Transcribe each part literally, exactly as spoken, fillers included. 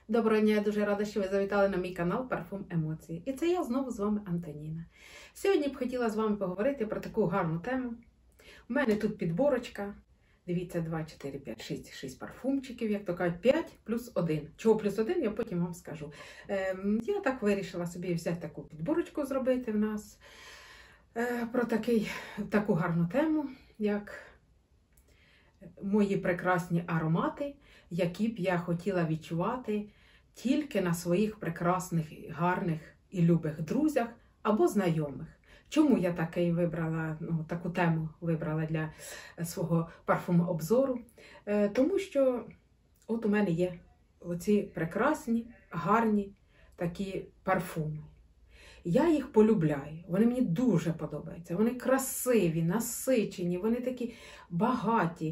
Доброго дня, я дуже рада, що ви завітали на мій канал Парфум Емоції. І це я знову з вами Антоніна. Сьогодні б хотіла з вами поговорити про таку гарну тему. У мене тут підборочка. Дивіться, два, чотири, п'ять, шість, шість парфумчиків, як то кажуть, п'ять плюс один. Чого плюс один, я потім вам скажу. Ем, я так вирішила собі взяти таку підборочку зробити в нас. Е, про такий, таку гарну тему, як мої прекрасні аромати, які б я хотіла відчувати тільки на своїх прекрасних, гарних і любих друзях або знайомих. Чому я такий вибрала, ну, таку тему вибрала для свого парфум-обзору? Е, тому що от у мене є оці прекрасні, гарні такі парфуми. Я їх полюбляю, вони мені дуже подобаються, вони красиві, насичені, вони такі багаті,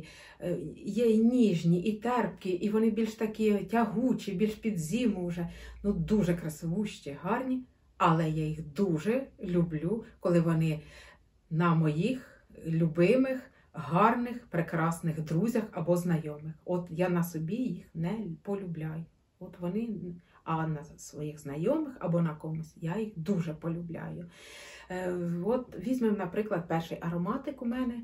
є і ніжні, і терпкі, і вони більш такі тягучі, більш під зиму вже, ну дуже красивущі, гарні, але я їх дуже люблю, коли вони на моїх любимих, гарних, прекрасних друзях або знайомих. От я на собі їх не полюбляю, от вони... А на своїх знайомих або на комусь я їх дуже полюбляю. Е, от візьмемо, наприклад, перший ароматик у мене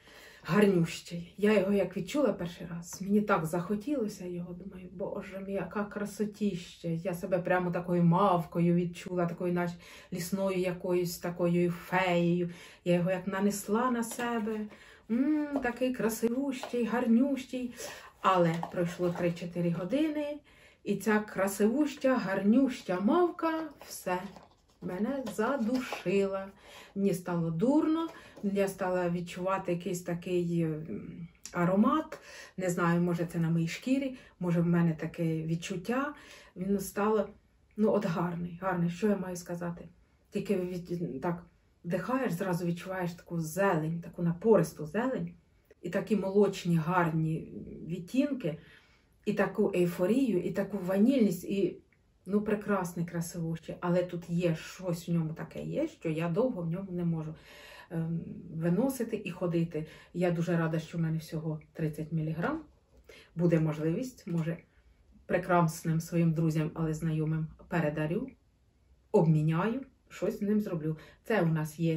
гарнющий. Я його як відчула перший раз, мені так захотілося його, думаю, боже мій, яка красотіща. Я себе прямо такою мавкою відчула, такою наче лісною якоюсь такою феєю. Я його як нанесла на себе. М-м, такий красивущий, гарнющий. Але пройшло три-чотири години. І ця красивуща, гарнюща мавка все мене задушила. Мені стало дурно, я стала відчувати якийсь такий аромат. Не знаю, може це на моїй шкірі, може в мене таке відчуття. Він стало, ну от гарний, гарний, що я маю сказати. Тільки від, так вдихаєш, зразу відчуваєш таку зелень, таку напористу зелень. І такі молочні, гарні відтінки. І таку ейфорію, і таку ванільність, і, ну, прекрасний, красивущий. Але тут є щось в ньому таке є, що я довго в ньому не можу ем, виносити і ходити. Я дуже рада, що в мене всього тридцять міліграм. Буде можливість, може, прекрасним своїм друзям, але знайомим передарю, обміняю, щось з ним зроблю. Це у нас є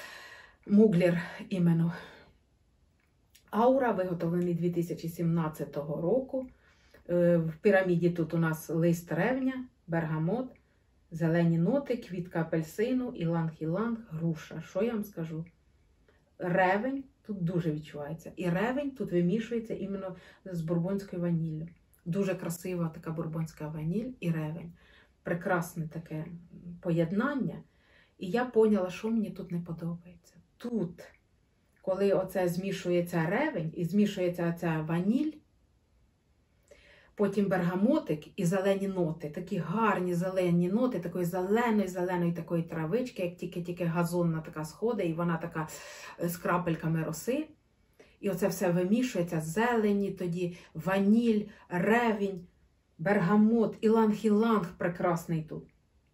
Муглер іменно Аура, виготовлений дві тисячі сімнадцятого року. В піраміді тут у нас лист ревня, бергамот, зелені ноти, квітка апельсину, іланг-іланг, груша. Що я вам скажу? Ревень тут дуже відчувається. І ревень тут вимішується іменно з бурбонською ваніллю. Дуже красива така бурбонська ваніль і ревень. Прекрасне таке поєднання. І я поняла, що мені тут не подобається. Тут, коли оце змішується ревень і змішується ця ваніль, потім бергамотик і зелені ноти, такі гарні зелені ноти, такої зеленої-зеленої такої травички, як тільки-тільки газонна така сходить, і вона така з крапельками роси. І оце все вимішується, зелені, тоді ваніль, ревінь, бергамот, іланг-іланг прекрасний тут.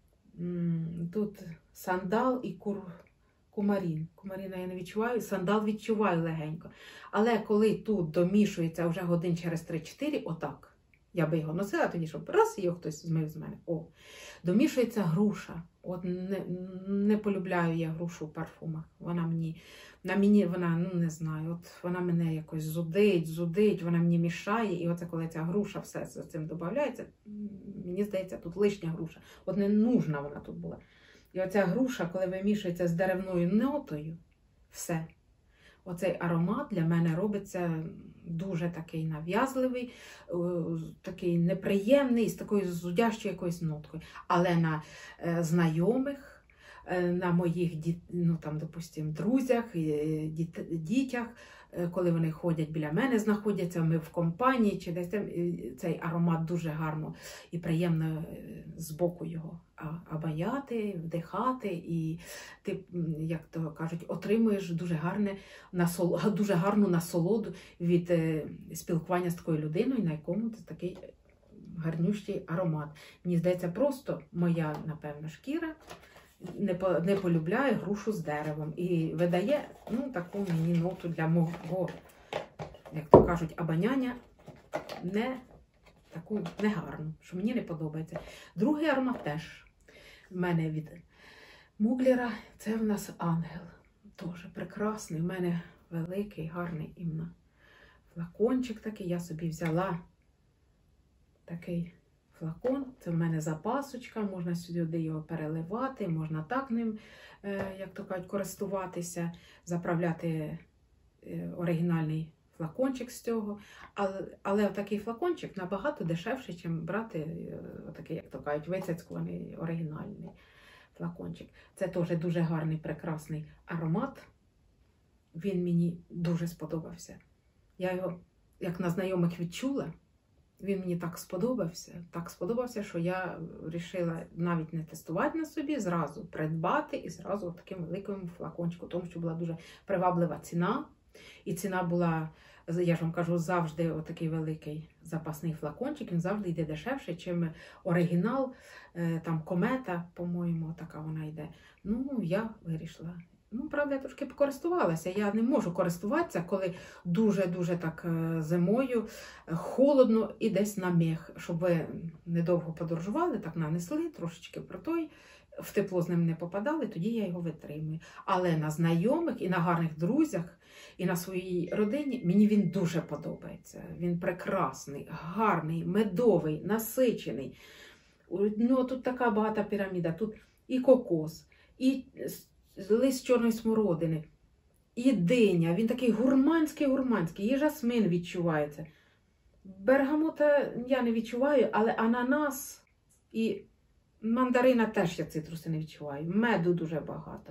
Тут сандал і кур... кумарін. Кумаріна я не відчуваю, сандал відчуваю легенько. Але коли тут домішується вже годин через три-чотири, отак, я би його носила тоді, щоб раз його хтось змив з мене. О, домішується груша. От не, не полюбляю я грушу в парфумах. Вона мені, на мені, вона, ну не знаю, от вона мене якось зудить, зудить, вона мені мішає. І оце коли ця груша все з цим додається, мені здається, тут лишня груша. От не нужна вона тут була. І оця груша, коли вимішується з деревною нотою, все. Оцей аромат для мене робиться дуже такий нав'язливий, такий неприємний, з такою зудящою якоюсь ноткою. Але на е, знайомих, е, на моїх, ну, там, допустим, друзях, е, діт, дітях, е, коли вони ходять біля мене, знаходяться, ми в компанії, чи десь там, цей аромат дуже гарно і приємно з боку його обаяти, вдихати, і ти, як то кажуть, отримуєш дуже, гарне, насол... дуже гарну насолоду від е, спілкування з такою людиною, на якому це такий гарнющий аромат. Мені здається, просто моя, напевно, шкіра не, по... не полюбляє грушу з деревом і видає, ну, таку мені ноту для мого, як то кажуть, обоняння не таку негарну, що мені не подобається. Другий аромат теж в мене від Муглера, це в нас Ангел. Дуже прекрасний, в мене великий, гарний іменно флакончик такий. Я собі взяла такий флакон, це в мене запасочка, можна сюди його переливати, можна так ним, як то кажуть, користуватися, заправляти оригінальний флакончик з цього. Але, але такий флакончик набагато дешевший, ніж брати такий, як то кажуть, вицяцькуваний оригінальний флакончик. Це теж дуже гарний, прекрасний аромат. Він мені дуже сподобався. Я його, як на знайомих, відчула. Він мені так сподобався, так сподобався, що я вирішила навіть не тестувати на собі, зразу придбати і зразу таким великим флакончиком, тому що була дуже приваблива ціна. І ціна була, я ж вам кажу, завжди отакий великий запасний флакончик, він завжди йде дешевше, чим оригінал, там комета, по-моєму, така вона йде. Ну, я вирішила. Ну, правда, я трошки покористувалася. Я не можу користуватися, коли дуже-дуже так зимою холодно і десь на мех. Щоб ви недовго подорожували, так нанесли, трошечки про той, в тепло з ним не попадали, тоді я його витримую. Але на знайомих і на гарних друзях, і на своїй родині мені він дуже подобається. Він прекрасний, гарний, медовий, насичений. Ну, тут така багата піраміда. Тут і кокос, і лист чорної смородини, і диня. Він такий гурманський-гурманський. І жасмин відчувається. Бергамота я не відчуваю, але ананас і мандарина теж я цитруси не відчуваю. Меду дуже багато.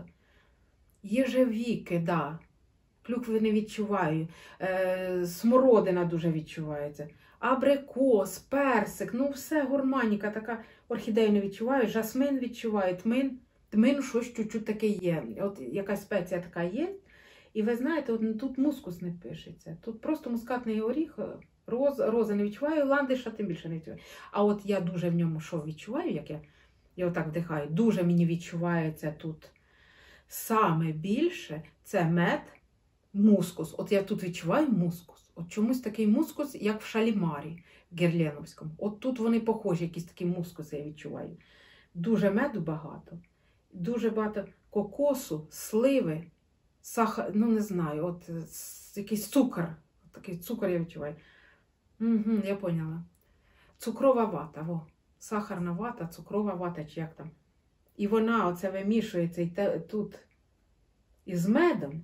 Єжевіки, да. Клюкви не відчуваю. Е, смородина дуже відчувається. Абрикос, персик, ну все гурманіка, така орхідею не відчуваю. Жасмин відчуваю, тмин. Тмин щось чуть-чуть таке є. От якась спеція така є. І ви знаєте, от тут мускус не пишеться. Тут просто мускатний оріх, роз, роза не відчуваю, ландиша тим більше не відчуваю. А от я дуже в ньому що відчуваю, як я, я отак вдихаю, дуже мені відчувається тут саме більше, це мед, мускус. От я тут відчуваю мускус. От чомусь такий мускус, як в шалімарі герленовському. От тут вони похожі, якісь такі мускуси я відчуваю. Дуже меду багато. Дуже багато кокосу, сливи, сахар, ну не знаю, от якийсь цукор. От такий цукор я відчуваю. Угу, я поняла. Цукрова вата, во. Сахарна вата, цукрова вата, чи як там. І вона оце вимішується і те, тут із медом,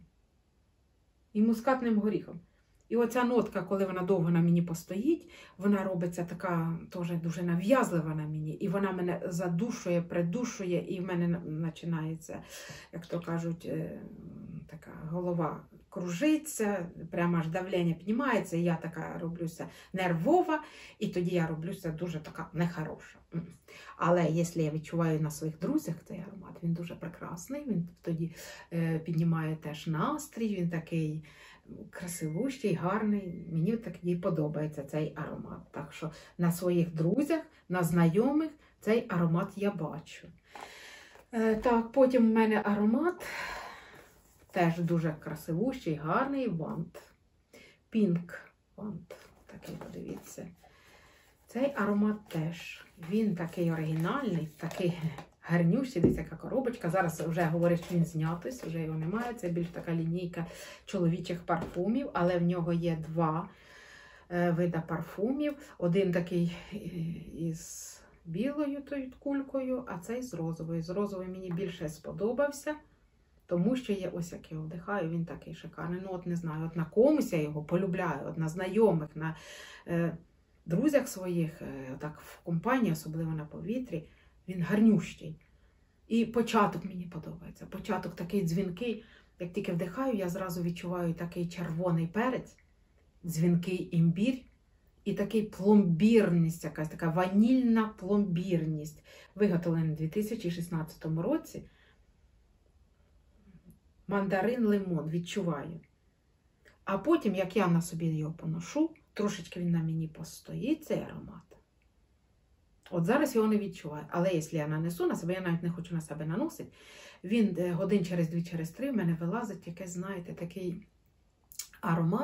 і мускатним горіхом. І оця нотка, коли вона довго на мені постоїть, вона робиться така теж дуже нав'язлива на мені. І вона мене задушує, придушує, і в мене починається, як то кажуть, така голова кружиться, прямо аж давлення піднімається, і я така роблюся нервова, і тоді я роблюся дуже така нехороша. Але якщо я відчуваю на своїх друзях цей аромат, він дуже прекрасний, він тоді піднімає теж настрій, він такий красивущий, гарний. Мені такий подобається цей аромат. Так що на своїх друзях, на знайомих цей аромат я бачу. Е, так, потім в мене аромат теж дуже красивущий, гарний, Вант. Пінк Вант. Такий, подивіться. Цей аромат теж, він такий оригінальний, такий гарнющий, десь яка коробочка. Зараз вже говорять, що він знятись, вже його немає. Це більш така лінійка чоловічих парфумів, але в нього є два е, вида парфумів. Один такий із білою тою кулькою, а цей з розовою. З розовою мені більше сподобався, тому що є ось як я вдихаю, він такий шикарний. Ну от не знаю, от на комусь я його полюбляю, от на знайомих, на е, друзях своїх, е, так в компанії, особливо на повітрі. Він гарнющий. І початок мені подобається. Початок такий дзвінкий. Як тільки вдихаю, я зразу відчуваю такий червоний перець, дзвінкий імбір і такий пломбірність, якась така ванільна пломбірність. Виготовлений у дві тисячі шістнадцятому році. Мандарин, лимон, відчуваю. А потім, як я на собі його поношу, трошечки він на мені постоїть, цей аромат. От зараз його не відчуваю. Але якщо я нанесу на себе, я навіть не хочу на себе наносити, він годин через дві, через три в мене вилазить якийсь, знаєте, такий аромат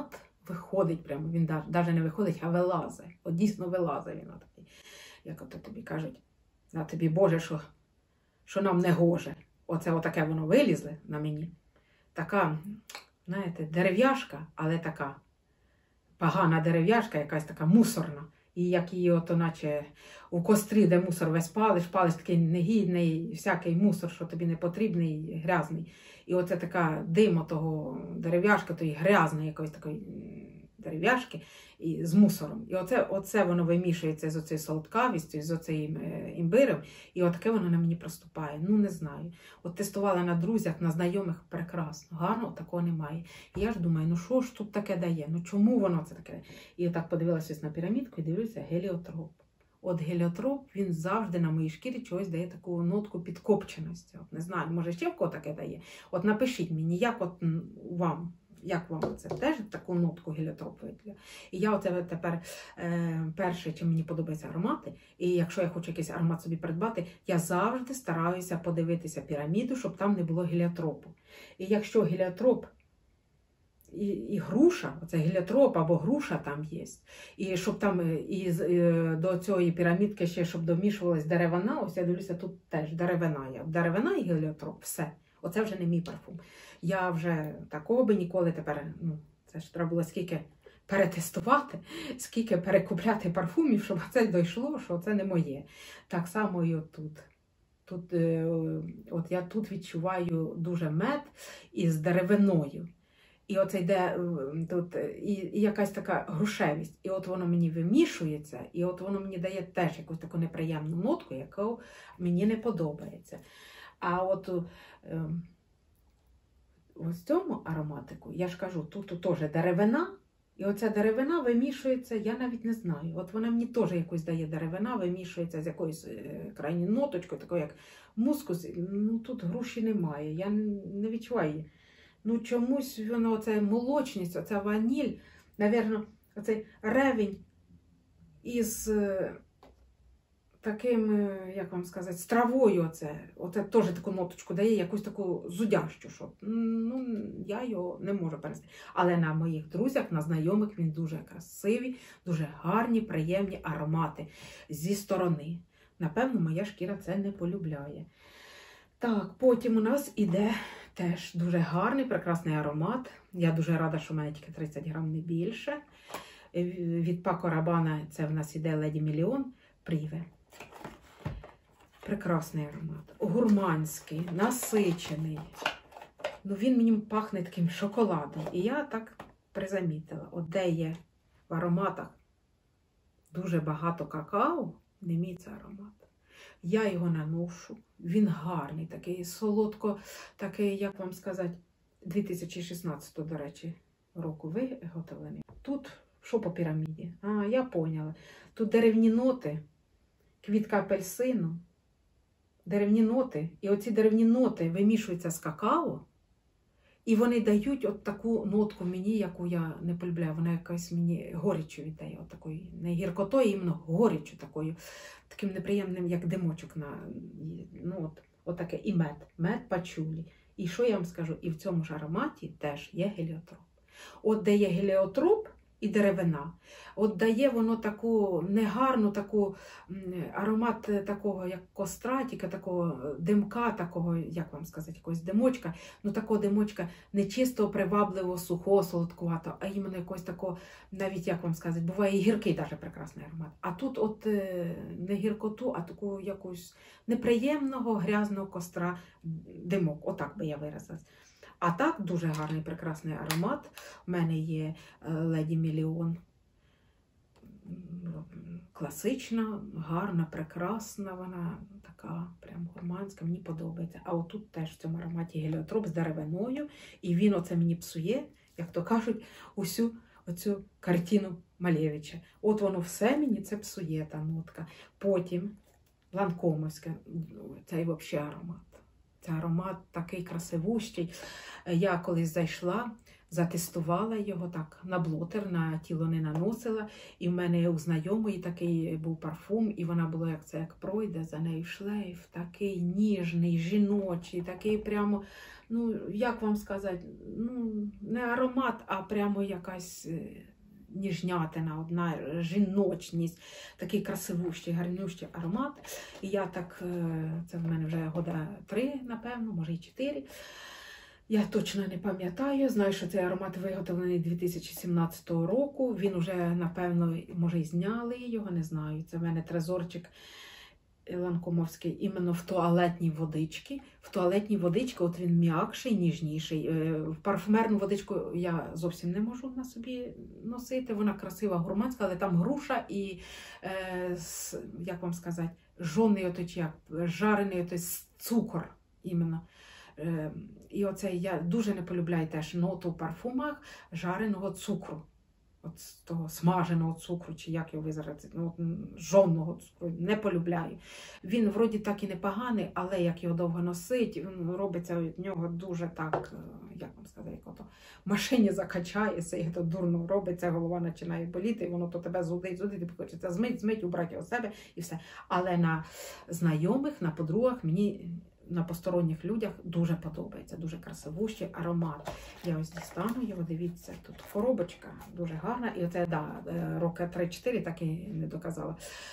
виходить прямо, він навіть не виходить, а вилазить. От дійсно вилазить він отакий. Як ото тобі кажуть, на тобі Боже, що, що нам не гоже. Оце отаке воно вилізле на мені. Така, знаєте, дерев'яшка, але така погана дерев'яшка, якась така мусорна. І як її ото наче у кострі, де мусор весь палиш, палиш такий негідний, всякий мусор, що тобі не потрібний, грязний. І оце така дим того дерев'яшки, тої грязної якоїсь такої дерев'яшки і з мусором. І оце, оце воно вимішується з оцією солодкавістю, з оцею імбирем, і отаке воно на мені проступає. Ну, не знаю. От тестувала на друзях, на знайомих, прекрасно. Гарно, такого немає. І я ж думаю, ну що ж тут таке дає? Ну чому воно це таке? І отак подивилася на пірамідку і дивлюся, геліотроп. От геліотроп, він завжди на моїй шкірі чогось дає таку нотку підкопченості. От не знаю, може ще в кого таке дає? От напишіть мені, як от вам, як вам це теж таку нотку геліотроп виділяє. І я оце тепер е, перше, чим мені подобаються аромати, і якщо я хочу якийсь аромат собі придбати, я завжди стараюся подивитися піраміду, щоб там не було геліотропу. І якщо геліотроп І, і груша, оце геліотроп або груша там є. І щоб там і, і до цієї пірамідки ще, щоб домішувалась деревина, ось я дивлюся, тут теж деревина є. Деревина і геліотроп, все. Оце вже не мій парфум. Я вже такого би ніколи тепер, ну, це ж треба було скільки перетестувати, скільки перекупляти парфумів, щоб це дійшло, що це не моє. Так само і отут. Тут, от я тут відчуваю дуже мед із деревиною. І оце йде тут і, і якась така грушевість. І от воно мені вимішується, і от воно мені дає теж якусь таку неприємну нотку, яку мені не подобається. А от е, ось цьому ароматику, я ж кажу, тут, тут теж деревина, і оця деревина вимішується, я навіть не знаю. От вона мені теж якусь дає деревина, вимішується з якоюсь е, крайньою ноточкою, такою як мускус. Ну тут груші немає, я не відчуваю її. Ну, чомусь воно, оця молочність, оця ваніль, навірно, оцей ревень із е, таким, як вам сказати, з травою, оце, оце теж таку ноточку дає, якусь таку зудящу, що, ну, я його не можу перенести. Але на моїх друзях, на знайомих він дуже красивий, дуже гарні, приємні аромати зі сторони. Напевно, моя шкіра це не полюбляє. Так, потім у нас іде теж дуже гарний, прекрасний аромат. Я дуже рада, що в мене тільки тридцять грам, не більше. Від Пако Рабана це в нас іде Леді Мільйон Пріве. Прекрасний аромат. Гурманський, насичений. Ну, він мені пахне таким шоколадом. І я так призамітила, от де є в ароматах дуже багато какао, не мій це аромат. Я його наношу, він гарний, такий солодко, такий, як вам сказати, дві тисячі шістнадцятого, до речі, року виготовлений. Тут, що по піраміді? А, я поняла. Тут деревні ноти, квітка апельсину, деревні ноти. І оці деревні ноти вимішуються з какао, і вони дають от таку нотку мені, яку я не полюбляю. Вона якась мені горічу віддає, от такою, не гіркотою, а іменно горічу такою, таким неприємним, як димочок на, ну от, от таке, і мед, мед пачулі. І що я вам скажу, і в цьому ж ароматі теж є геліотроп. От де є геліотроп і деревина, от дає воно таку негарну таку аромат такого, як костра, тільки такого димка, такого, як вам сказати, якогось димочка, ну такого димочка не чисто привабливого, сухого, солодкуватого, а іменно якогось такого, навіть, як вам сказати, буває і гіркий даже прекрасний аромат. А тут от не гіркоту, а такого якогось неприємного, грязного костра димок, отак би я виразилась. А так, дуже гарний, прекрасний аромат. У мене є Леді Мільйон. Класична, гарна, прекрасна вона, така прям гурманська, мені подобається. А отут теж в цьому ароматі геліотроп з деревиною. І він оце мені псує, як то кажуть, усю оцю картину Малевича. От воно все мені це псує, та нотка. Потім Ланкомовська, цей взагалі аромат. Це аромат такий красивущий. Я колись зайшла, затестувала його так на блотер, на тіло не наносила. І в мене у знайомої такий був парфум, і вона була, як це як пройде, за нею шлейф, такий ніжний, жіночий, такий прямо, ну, як вам сказати, ну, не аромат, а прямо якась ніжнятина, одна жіночність, такий красивущий, гарнющий аромат. І я так, це в мене вже года три, напевно, може і чотири. Я точно не пам'ятаю, знаю, що цей аромат виготовлений дві тисячі сімнадцятого року. Він уже, напевно, може і зняли його, не знаю. Це в мене трезорчик ланкомовський, іменно в туалетній водичці. В туалетній водичці, от він м'якший, ніжніший. В парфумерну водичку я зовсім не можу на собі носити. Вона красива, гурманська, але там груша і, е, як вам сказати, жжений оточ, як, жарений оточ цукор іменно. І оце я дуже не полюбляю теж ноту в парфумах жареного цукру. От з того смаженого цукру, чи як його визразити, ну, жовного цукру, не полюбляю. Він вроді так і непоганий, але як його довго носить, він робиться від нього дуже так, як вам сказати, як ото в машині закачається, і то дурно робиться, голова починає боліти, і воно то тебе зудить, зудить, тобі хочеться змить, змить, убрати його з себе і все. Але на знайомих, на подругах мені, на посторонніх людях дуже подобається, дуже красивущий аромат. Я ось дістану його, дивіться, тут коробочка дуже гарна. І оце, да, роки три-чотири так і не доказала.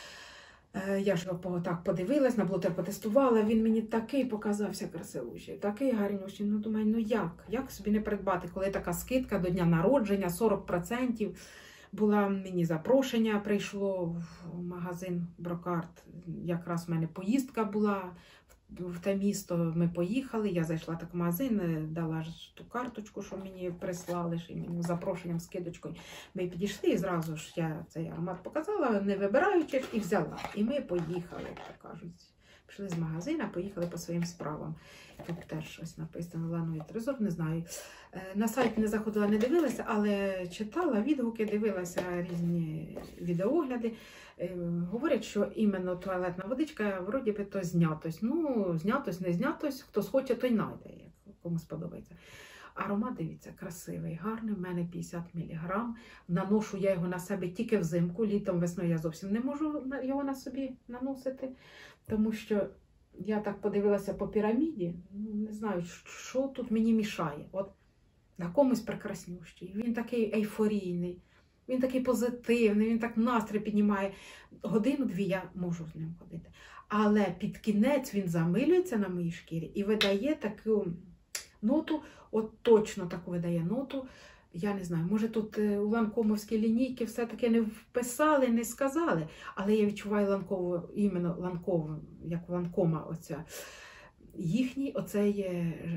Я ж його так подивилась, на блотер потестувала, він мені такий показався красивущий, такий гарнющий. Ну, думаю, ну як? Як собі не придбати, коли така скидка до дня народження, сорок відсотків. Була мені запрошення, прийшло в магазин Брокарт, якраз в мене поїздка була в те місто, ми поїхали, я зайшла так в магазин, дала ж ту карточку, що мені прислали, що мені запрошенням, скидочкою. Ми підійшли і зразу ж я цей аромат показала, не вибираючи, і взяла. І ми поїхали, так кажуть. Пішли з магазину, поїхали по своїм справам. Тут теж щось написано, Лановий трезор, не знаю. На сайт не заходила, не дивилася, але читала відгуки, дивилася різні відеогляди. Говорять, що іменно туалетна водичка, вроді би, то знятось. Ну, знятось, не знятось, хто схоче, той знайде, як кому сподобається. Аромат, дивіться, красивий, гарний, в мене п'ятдесят міліграм. Наношу я його на себе тільки взимку, літом, весною я зовсім не можу його на собі наносити, тому що я так подивилася по піраміді, ну, не знаю, що тут мені мішає. От на комусь прекраснющий, він такий ейфорійний, він такий позитивний, він так настрій піднімає. Годину-дві я можу з ним ходити. Але під кінець він замилюється на моїй шкірі і видає таку ноту, от точно таку видає ноту. Я не знаю, може тут у ланкомовській лінійки все-таки не вписали, не сказали, але я відчуваю ланкову, іменно ланкову, як ланкома оця. Їхній оцей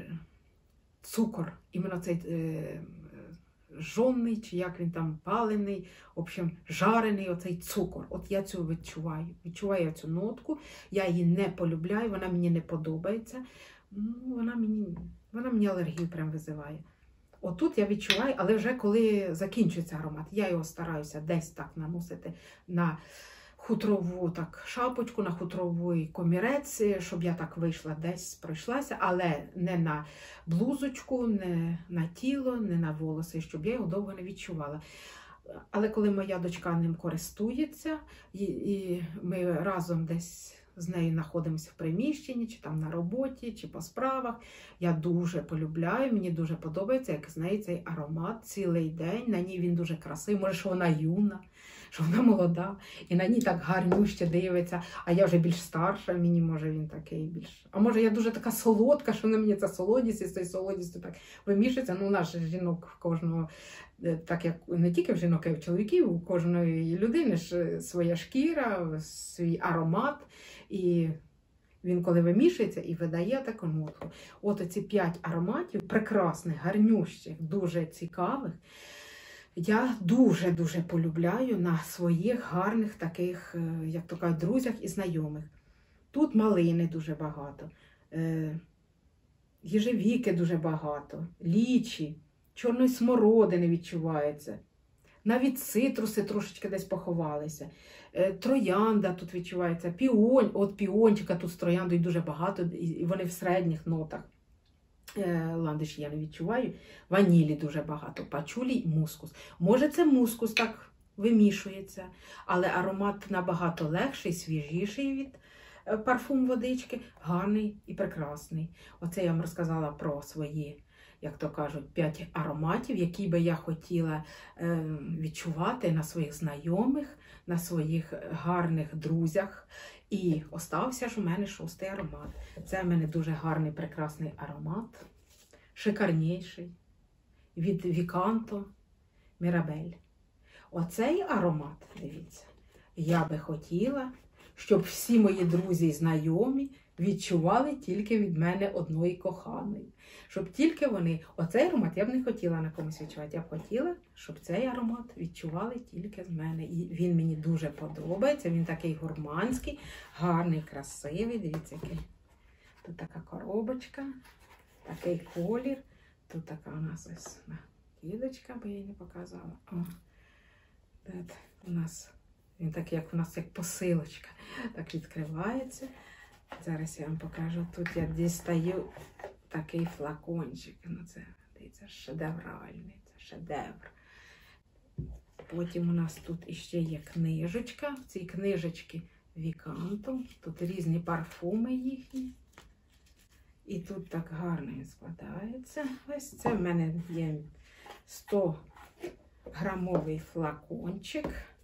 цукор, іменно цей е, жжений, чи як він там палений, в общем, жарений оцей цукор. От я цю відчуваю, відчуваю цю нотку, я її не полюбляю, вона мені не подобається, ну, вона мені, вона мені алергію прям визиває. Отут я відчуваю, але вже коли закінчується аромат, я його стараюся десь так наносити на хутрову так, шапочку, на хутровий комірець, щоб я так вийшла, десь пройшлася, але не на блузочку, не на тіло, не на волоси, щоб я його довго не відчувала. Але коли моя дочка ним користується, і, і ми разом десь з нею знаходимося в приміщенні, чи там на роботі, чи по справах. Я дуже полюбляю, мені дуже подобається, як з нею цей аромат цілий день. На ній він дуже красивий, може, що вона юна, що вона молода, і на ній так гарнюще дивиться, а я вже більш старша, мені, може, він такий більш... А може, я дуже така солодка, що на мені ця солодість, і з цією солодістю так вимішується. Ну, у нас же жінок в кожного, так як не тільки в жінок, а й в чоловіків, у кожної людини ж своя шкіра, свій аромат, і він коли вимішується і видає таку нотку. От оці п'ять ароматів, прекрасних, гарнющих, дуже цікавих, я дуже-дуже полюбляю на своїх гарних таких, як то кажуть, друзях і знайомих. Тут малини дуже багато, їжевіки дуже багато, лічі, чорної смородини відчувається. Навіть цитруси трошечки десь поховалися. Троянда тут відчувається, піонь, от піончика тут з трояндою дуже багато, і вони в середніх нотах. Ландиш я не відчуваю. Ванілі дуже багато, пачулі і мускус. Може це мускус так вимішується, але аромат набагато легший, свіжіший від парфум водички, гарний і прекрасний. Оце я вам розказала про свої, як то кажуть, п'ять ароматів, які би я хотіла е, відчувати на своїх знайомих, на своїх гарних друзях. І остався ж у мене шостий аромат. Це в мене дуже гарний, прекрасний аромат, шикарніший, від Віканто Мірабель. Оцей аромат, дивіться, я би хотіла, щоб всі мої друзі і знайомі відчували тільки від мене одної коханої. Щоб тільки вони, оцей аромат я б не хотіла на комусь відчувати, я б хотіла, щоб цей аромат відчували тільки з мене. І він мені дуже подобається, він такий гурманський, гарний, красивий, дивіться, який. Тут така коробочка, такий колір, тут така у нас ось кілочка, бо я її не показала. О, тут у нас, він такий, як у нас, як посилочка, так відкривається. Зараз я вам покажу, тут я дістаю такий флакончик. Ну це, дивіться, шедевральний, це шедевр. Потім у нас тут іще є книжечка. В цій книжечці Віканто. Тут різні парфуми їхні. І тут так гарно він складається. Ось це в мене є сто грамовий флакончик.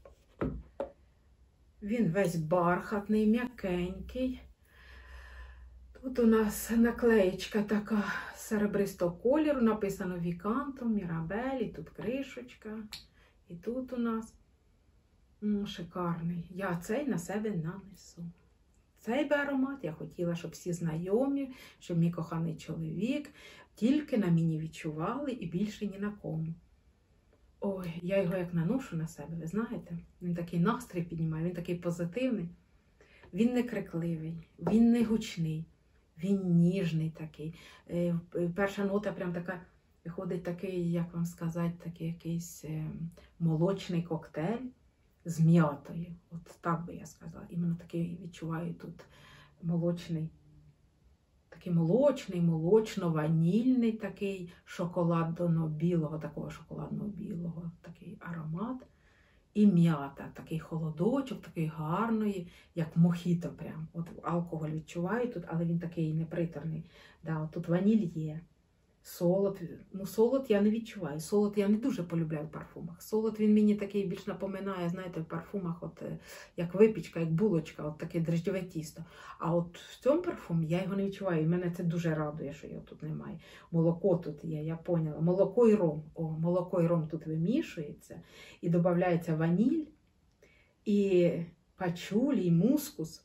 Він весь бархатний, м'якенький. Тут у нас наклеєчка така серебристого кольору, написано Віканто, Мірабель, і тут кришечка. І тут у нас м, шикарний. Я цей на себе нанесу. Цей би аромат я хотіла, щоб всі знайомі, щоб мій коханий чоловік тільки на мені відчували і більше ні на кому. Ой, я його як наношу на себе, ви знаєте? Він такий настрій піднімає, він такий позитивний. Він не крикливий, він не гучний. Він ніжний такий. Перша нота прям така, виходить такий, як вам сказати, такий якийсь молочний коктейль з м'ятою. От так би я сказала. Іменно такий відчуваю тут молочний, такий молочний, молочно-ванільний такий шоколадно-білого, такого шоколадно-білого такий аромат. І м'ята, такий холодочок, такий гарний, як мохіто прям. От алкоголь відчуваю тут, але він такий неприторний. Да, от тут ваніль є. Солод, ну солод я не відчуваю. Солод я не дуже полюбляю в парфумах. Солод він мені такий більш напоминає, знаєте, в парфумах, от як випічка, як булочка, от таке дріжджове тісто. А от в цьому парфумі я його не відчуваю. І мене це дуже радує, що його тут немає. Молоко тут є, я поняла. Молоко і ром. О, молоко і ром тут вимішується. І додається ваніль, і пачулі, і мускус.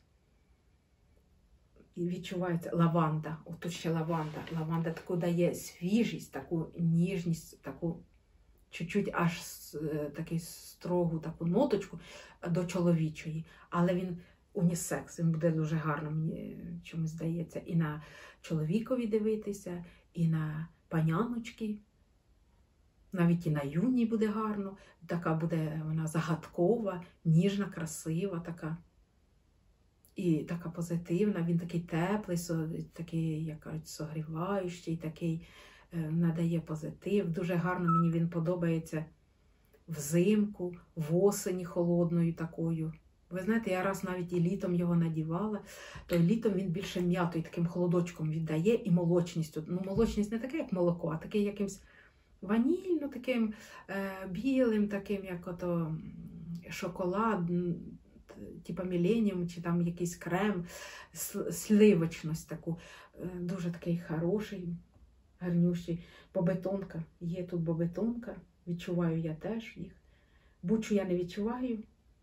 І відчувається лаванда. О, тут ще лаванда. Лаванда таку дає свіжість, таку ніжність, таку чуть-чуть аж таку строгу таку ноточку до чоловічої. Але він унісекс, він буде дуже гарно, мені чомусь здається, і на чоловікові дивитися, і на паняночки. Навіть і на юній буде гарно. Така буде вона загадкова, ніжна, красива така. І така позитивна, він такий теплий, такий, як кажуть, согріваючий, такий е, надає позитив. Дуже гарно мені він подобається взимку, в осені холодною такою. Ви знаєте, я раз навіть і літом його надівала, то літом він більше м'ятою, таким холодочком віддає і молочністю. Ну, молочність не таке, як молоко, а такий якимсь ванільно, таким е, білим, таким, як ото шоколад, типа міленіум, чи там якийсь крем, сливочність таку. Дуже такий хороший, гарнющий. Бобетонка. Є тут бобетонка. Відчуваю я теж їх. Бучу я не відчуваю.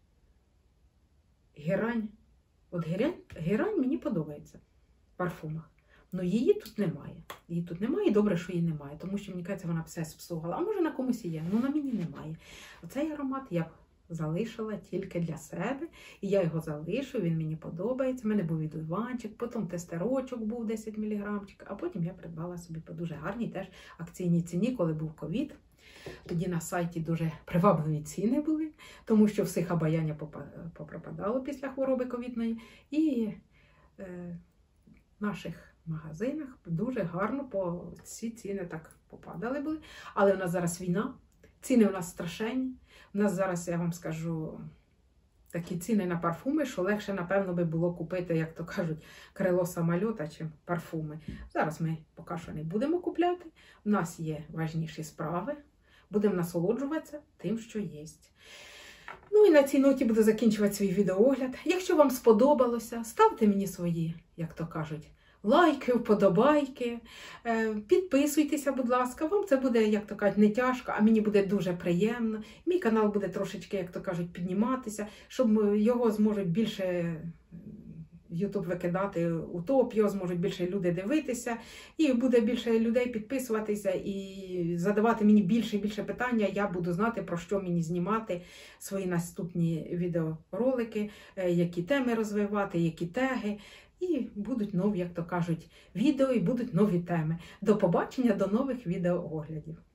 Герань. От герань, герань мені подобається в парфумах. Ну її тут немає. Її тут немає, і добре, що її немає. Тому що, мені кажеться, вона все спсувала. А може на комусь і є, ну на мені немає. Оцей аромат я залишила тільки для себе. І я його залишу, він мені подобається. У мене був відливанчик, потім тестерочок був десять міліграмчик, а потім я придбала собі по дуже гарній теж акційній ціні, коли був ковід. Тоді на сайті дуже привабливі ціни були, тому що всіх обаяння попропадало після хвороби ковідної. І е, в наших магазинах дуже гарно по ці ціни так попадали були. Але в нас зараз війна, ціни у нас страшенні. У нас зараз, я вам скажу, такі ціни на парфуми, що легше, напевно, би було купити, як то кажуть, крило самольота, чим парфуми. Зараз ми поки що не будемо купляти. У нас є важніші справи. Будемо насолоджуватися тим, що є. Ну і на цій ноті буду закінчувати свій відеоогляд. Якщо вам сподобалося, ставте мені свої, як то кажуть, лайки, вподобайки, підписуйтеся, будь ласка, вам це буде, як то кажуть, не тяжко, а мені буде дуже приємно. Мій канал буде трошечки, як то кажуть, підніматися, щоб його зможуть більше YouTube викидати у топ, його зможуть більше люди дивитися, і буде більше людей підписуватися і задавати мені більше і більше питання. Я буду знати, про що мені знімати свої наступні відеоролики, які теми розвивати, які теги. І будуть нові, як то кажуть, відео, і будуть нові теми. До побачення, до нових відеооглядів.